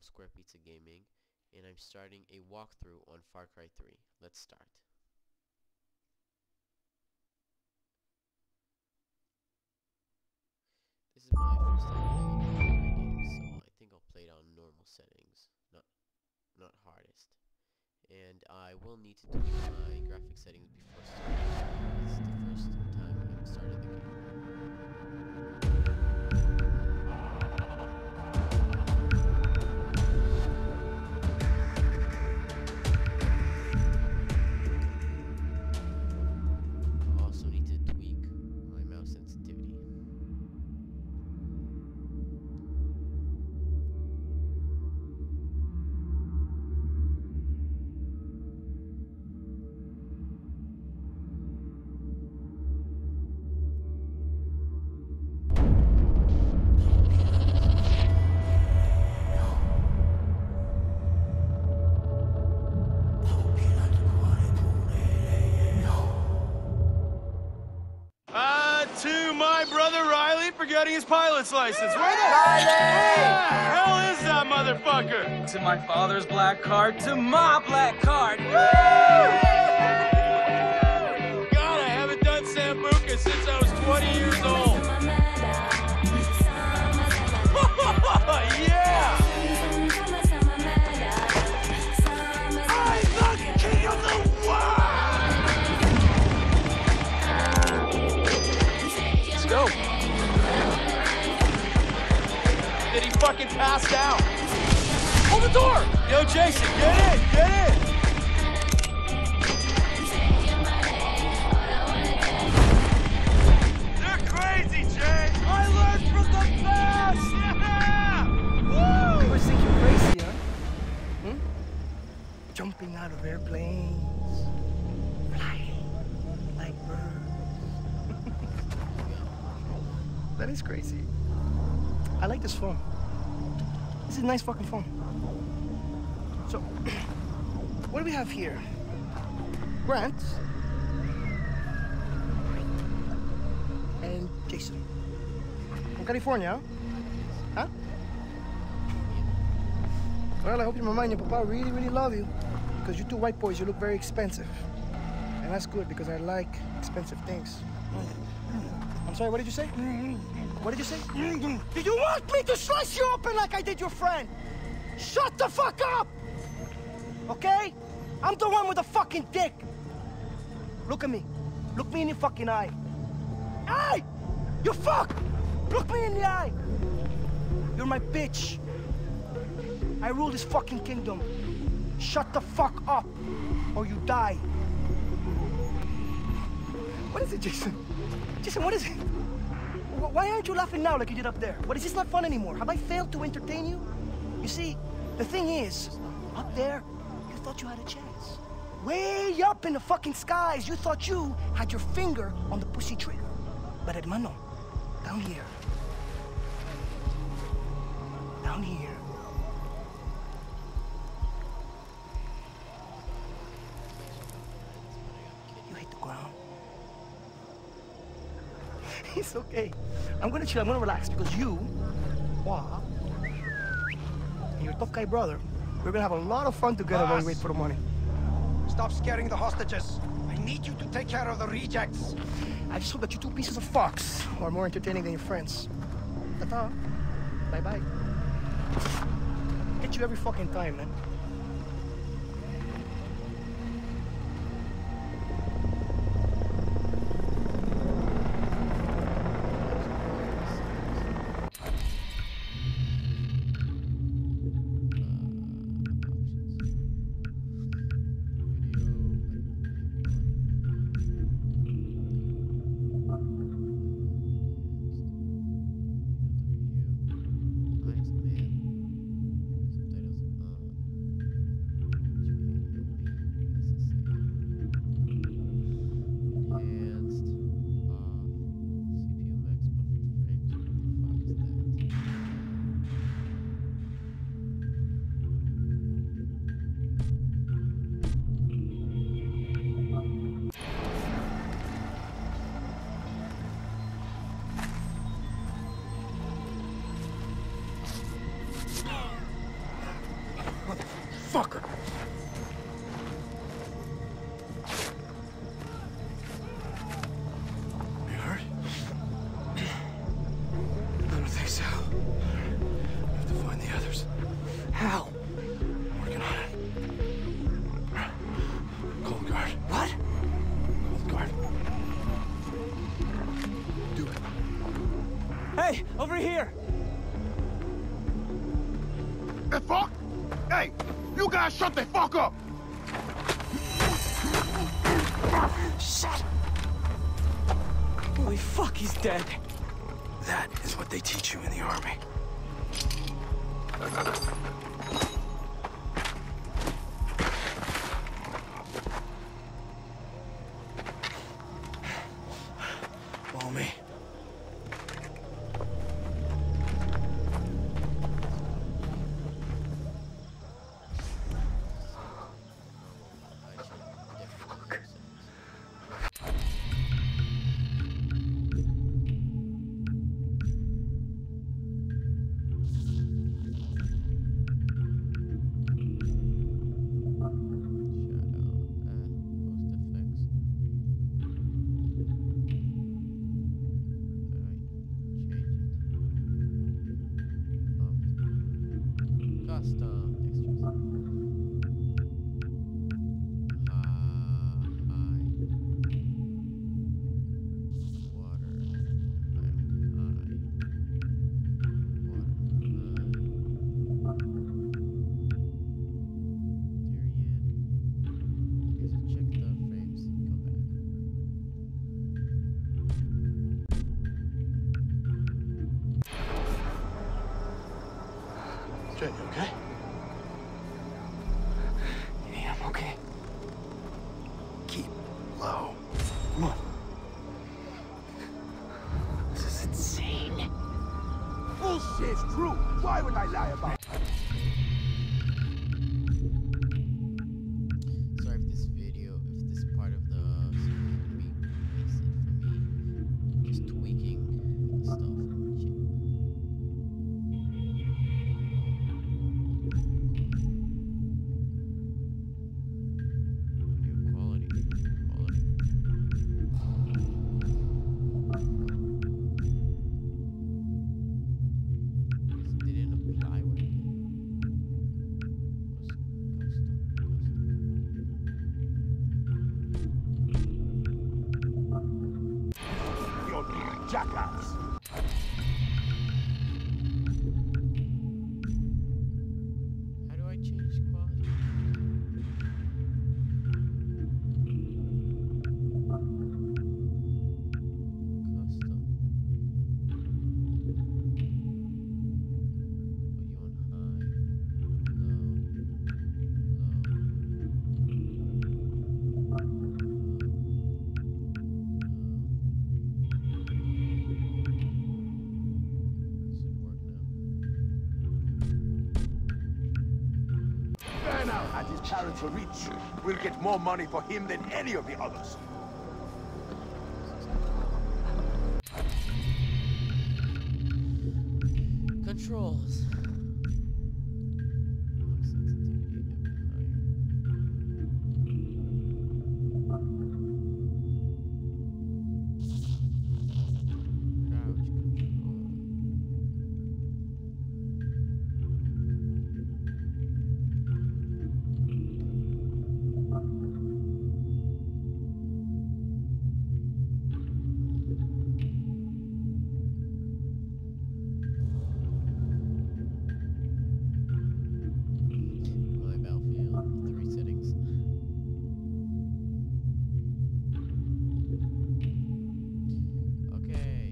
SquarePizzaGaming, and I'm starting a walkthrough on Farcry 3. Let's start. This is my first time playing a game, so I think I'll play it on normal settings, not hardest. And I will need to tweak my graphic settings before starting. It's the first time I've started the game. To my brother Riley for getting his pilot's license. Where the hell is that motherfucker? To my father's black card, to my black card. God, I haven't done Sambuca since I was 20 years old. Yeah! I'm the king of the world! Go. Did he fucking pass out? Hold the door! Yo, Jason, get in! Get in! They're crazy, Jay! I learned from the best! Yeah! Woo! You always think you're crazy, huh? Jumping out of airplanes, flying like birds. That is crazy. I like this phone. This is a nice fucking phone. So, what do we have here? Grant and Jason from California, huh? Well, I hope your mama and your papa really, really love you, because you two white boys, you look very expensive, and that's good because I like expensive things. I'm sorry, what did you say? What did you say? Did you want me to slice you open like I did your friend? Shut the fuck up! Okay? I'm the one with the fucking dick. Look at me. Look me in the fucking eye. Hey! You fuck! Look me in the eye. You're my bitch. I rule this fucking kingdom. Shut the fuck up, or you die. What is it, Jason? Jason, what is it? Why aren't you laughing now like you did up there? What, is this not fun anymore? Have I failed to entertain you? You see, the thing is, up there, you thought you had a chance. Way up in the fucking skies, you thought you had your finger on the pussy trigger. But hermano, down here. Down here. You hit the ground. It's okay. I'm gonna chill, I'm gonna relax, because you, Hua, and your tough guy brother, we're gonna have a lot of fun together while we wait for the money. Stop scaring the hostages. I need you to take care of the rejects. I just hope that you two pieces of fox are more entertaining than your friends. Ta-ta. Bye-bye. Get you every fucking time, man. here! The fuck? Hey, you guys shut the fuck up! Shit! Holy fuck, he's dead. That is what they teach you in the army. Follow me. Jen, you okay? Yeah, I'm okay. Keep low. Come on. This is insane. Bullshit's true. Why would I lie about it? Sorry if this video, if this part of the series makes it for me just tweaking the stuff and shit. Yo, quality. Guess it didn't apply what it did. Was You jackass. How do I change quality? Custom. Put you on high, Should work now. Burn out and his parents are rich. We'll get more money for him than any of the others. Controls. Sensitivity a bit higher. Crouch control. My Battlefield 3 settings. Okay.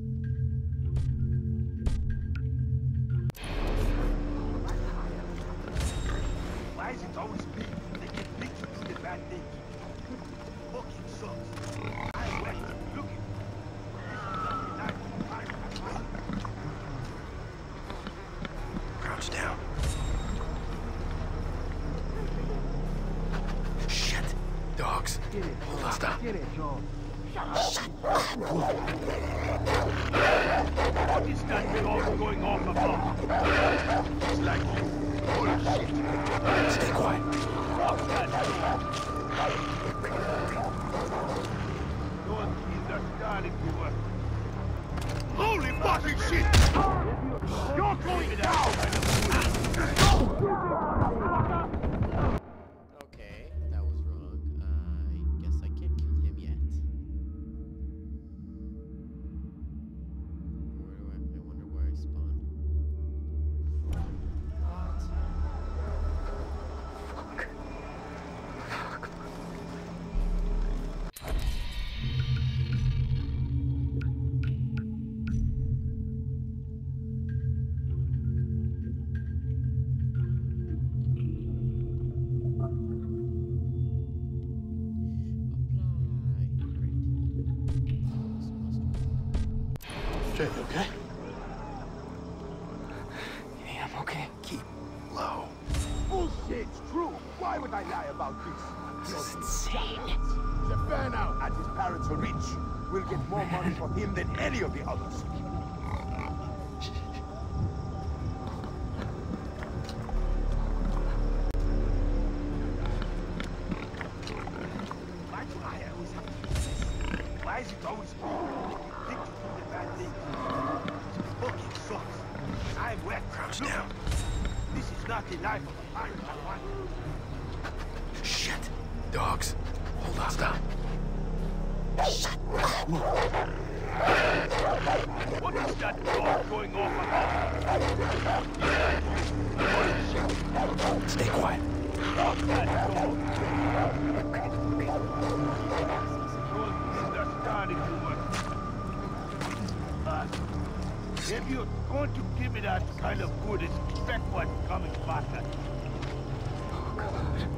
Why is it always me? They get licked to do the bad thing. Fucking sucks. I went looking. Crouch down. Shit. Dogs. Hold on, stop. What is that dog going off about? It's like bullshit. Stay quiet. Fuck that thing. Don't kill their darling viewer. Holy fucking shit! You're going down! Okay, that was wrong. I guess I can't kill him yet. I wonder Jay, you okay? Yeah, I'm okay. Keep low. Bullshit, it's true. Why would I lie about this? This is insane. He's a fan now, and his parents are rich. We'll get more money for him than any of the others. Why do I always have to do this? Why is it always me? Think to do the bad thing. It fucking sucks. I'm wet. Crouch Look, down. this is not the life of a pirate I want. Shit. Dogs. Hold on. Stop. What is that dog going off about? Stay quiet. Stop that dog. You're understanding too much. If you're going to give me that kind of food, expect what's coming back at you. Oh, God.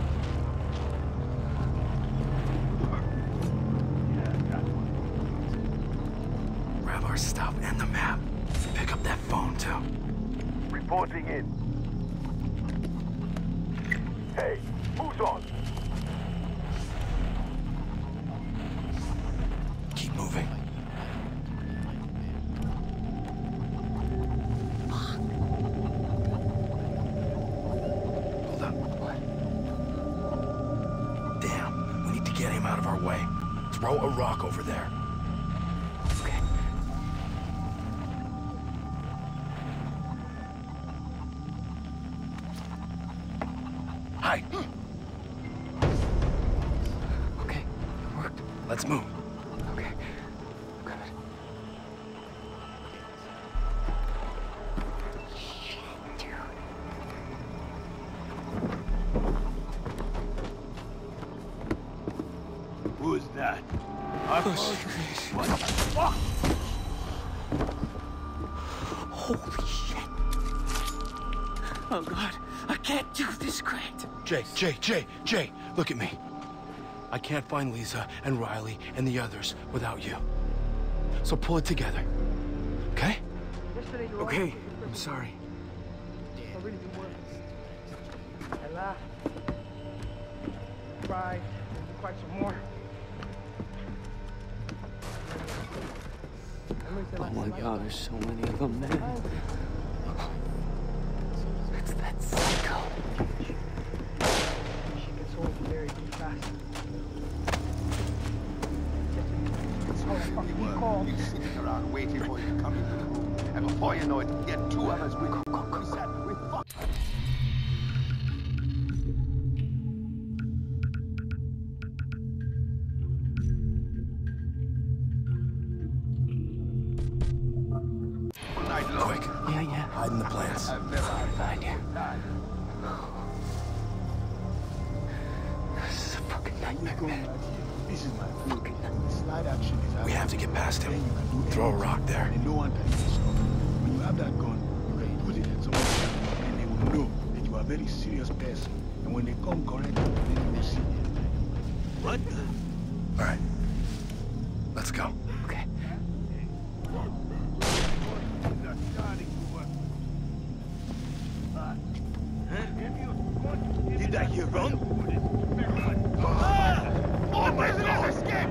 Grab our stuff and the map. Pick up that phone, too. Reporting in. Hey, who's on? Keep moving. Hold up. Damn, we need to get him out of our way. Throw a rock over there. Okay. Hi. Okay, it worked. Let's move. Okay. Good. Dude. Who's that? Oh, shit. What the fuck? Holy shit. Oh, God. I can't do this, Grant. Jay, look at me. I can't find Lisa and Riley and the others without you. So pull it together. Okay? Okay, I'm sorry. Damn. I really do work. I laughed, cried, and cried some more. Oh my God, there's so many of them, man. It's that psycho. She gets old very fast. He called. He's sitting around waiting for you to come into the room. And before you know it, you get two others with you. Go. We said, we fuck. Night long. Quick, Yeah. hide in the plants. I've never had Find you. time. This is a fucking nightmare, man. This is my food. Fucking nightmare. Slide action is We have to get past him. Throw a rock there. And no one can get stopped. When you have that gun, you can put it in someone's hand and they will know that you are a very serious person. And when they come correct, then you will see. What? All right. Let's go. Okay. Did I hear wrong? Oh my God! Escape!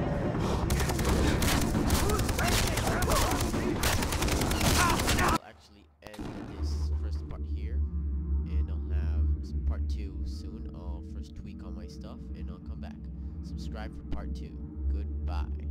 I'll actually end this first part here, and I'll have part 2 soon. I'll first tweak all my stuff, and I'll come back. Subscribe for part 2. Goodbye.